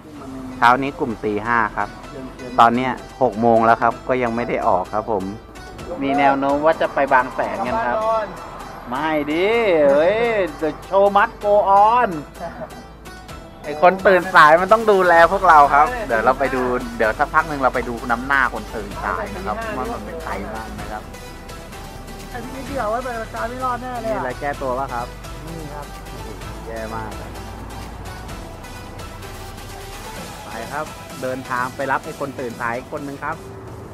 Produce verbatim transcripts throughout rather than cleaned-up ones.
เช้านี้กลุ่มตีห้าครับตอนเนี้ยหกโมงแล้วครับก็ยังไม่ได้ออกครับผมมีแนวโน้มว่าจะไปบางแสนกันครับไม่ดิเฮ้ย The show must go on ไอคนตื่นสายมันต้องดูแลพวกเราครับเดี๋ยวเราไปดูเดี๋ยวสักพักหนึ่งเราไปดูน้ำหน้าคนตื่นสายนะครับว่ามันเป็นใครบ้างนะครับไอ้ที่เดี่ยวไว้เป็นการไม่รอดแน่เลยมีอะไรแก้ตัวป่ะครับนี่ครับแย่มากไปครับเดินทางไปรับไอ้คนตื่นสายคนหนึ่งครับ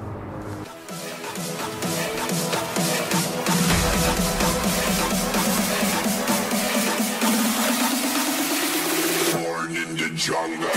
Jungle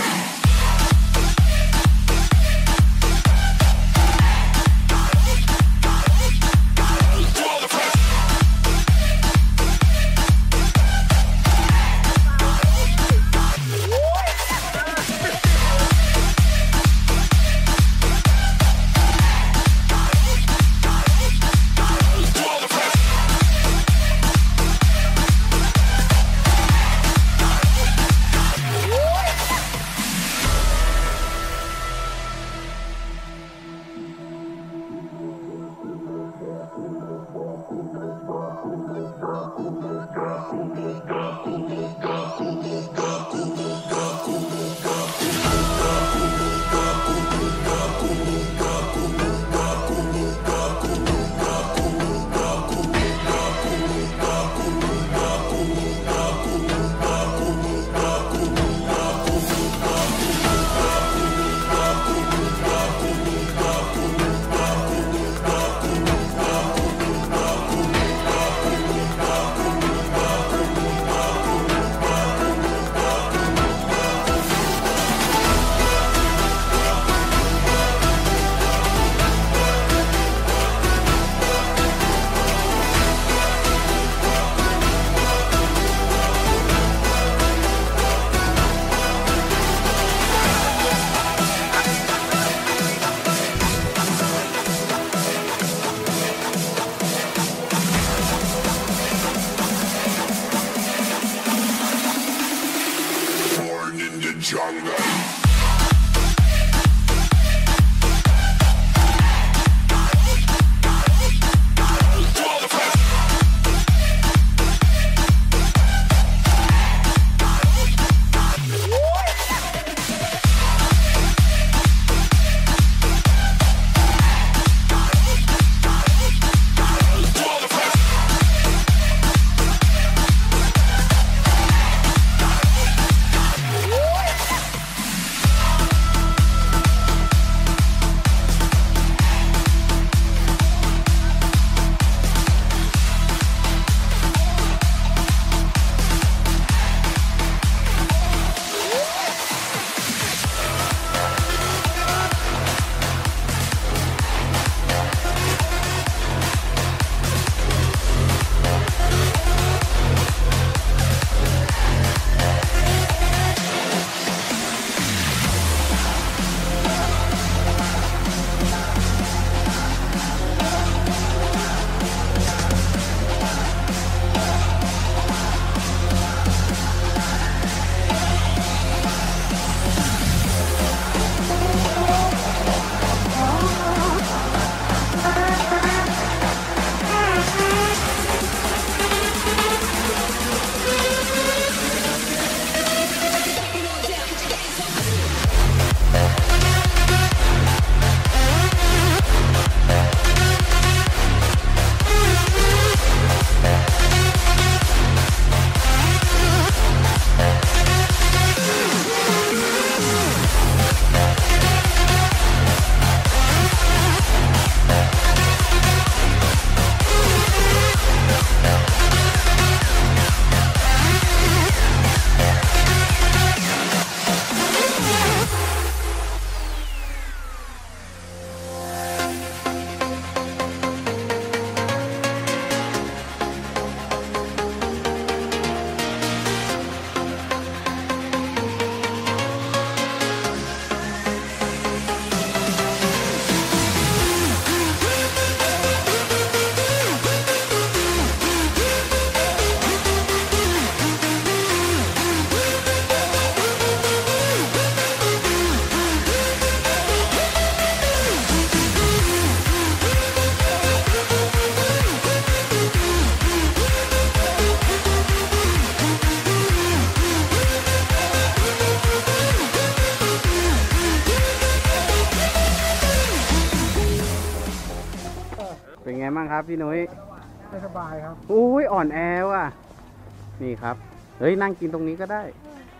างครับพี่นุ้ยไม่สบายครับอุ้ยอ่อนแอว่ะนี่ครับเฮ้ยนั่งกินตรงนี้ก็ได้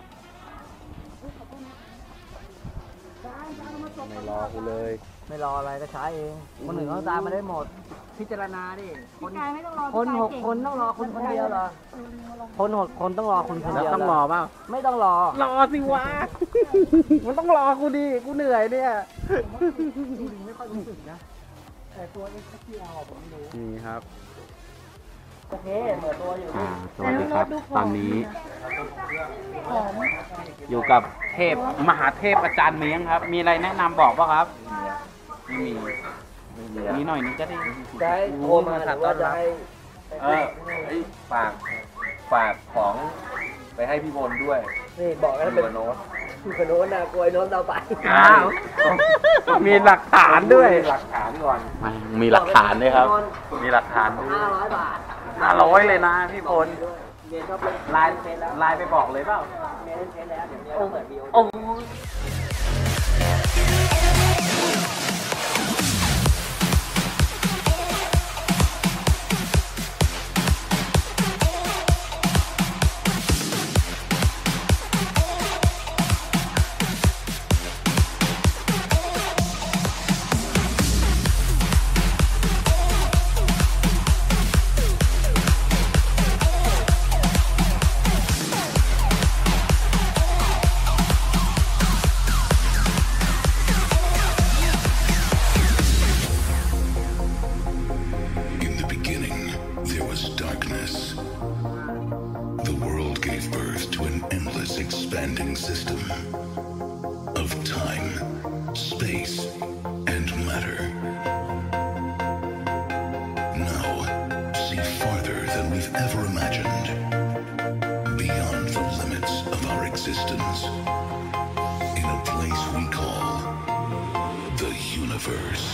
ไม่รอกูเลยไม่รออะไรก็ใช้เองคนหนึ่งเขาตามมาได้หมดพิจารณาดิคนกายไม่ต้องรอคนหกคนต้องรอคุณคนเดียวเหรอคนหกคนต้องรอคุณคนแล้วเดียวต้องรอเปล่าไม่ต้องรอรอสิวะ มันต้องรอกูดิกูเหนื่อยเนี่ยดูดิไม่ค่อยรู้สึกนะ แต่ตัว เอ็กซ์ ที แอล ผมไม่รู้นี่ครับโอเคเปิดตัวอยู่อ่าสวัสดีครับ ตอนนี้ อยู่กับเทพมหาเทพอาจารย์เม้งครับ มีอะไรแนะนำบอกป่ะครับไม่มีมีหน่อยนึงก็ได้จะให้โทรมาถามว่าจะให้เออไอ้ฝากฝากของไปให้พี่บนด้วยนี่บอกกันพี่เป็นโน้ตคือโน้นนะกลวยโน้นเราไปอ้าวมีหลักฐานด้วยหลักฐานก่อนมีหลักฐานด้วยครับ มีหลักฐานด้วยห้าร้อยบาทห้าร้อยเลยนะพี่พลเมียชอบเล่นไลน์ไลน์ไปบอกเลยเปล่าเมียเล่นเฟซแล้วเดี๋ยวเมียต้องเปิดวีโอโอ้ In the beginning, there was darkness. The world gave birth to an endless expanding system of time, space, and matter. Now, see farther than we've ever imagined, beyond the limits of our existence, in a place we call the universe.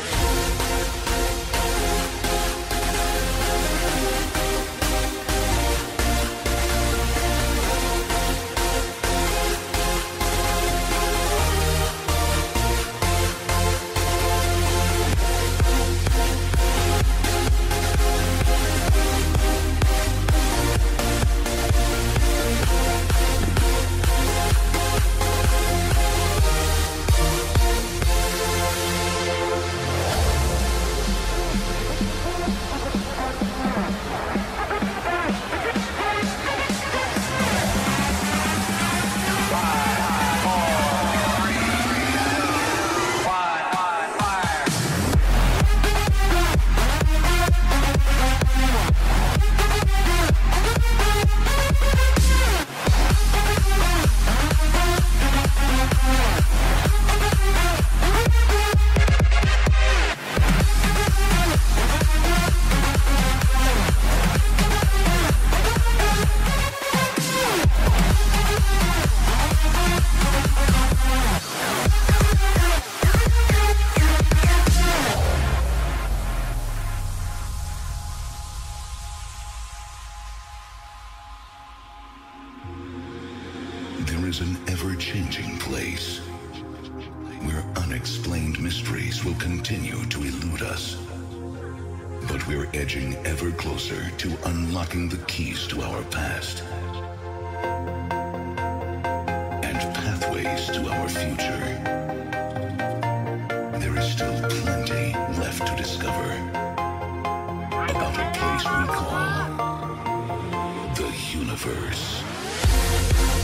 There is an ever-changing place where unexplained mysteries will continue to elude us. But we're edging ever closer to unlocking the keys to our past and pathways to our future. There is still plenty left to discover about a place we call the universe.